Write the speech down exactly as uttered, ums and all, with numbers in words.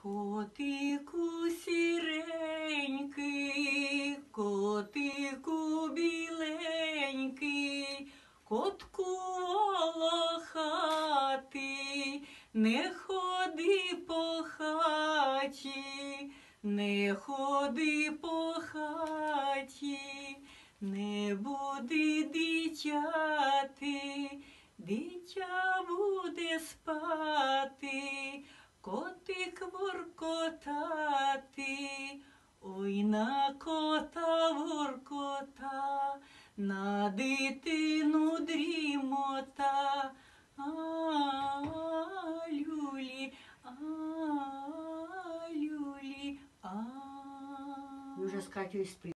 Котику сіренький, котику біленький, котку волохатий, не ходи по хаті, не ходи по хаті, не буди дитяти, дитя буде спати, котик воркотати, ой на кота воркота, на дитину дрімота, а люлі, а люлі, а. Ми вже з Катєю спимо.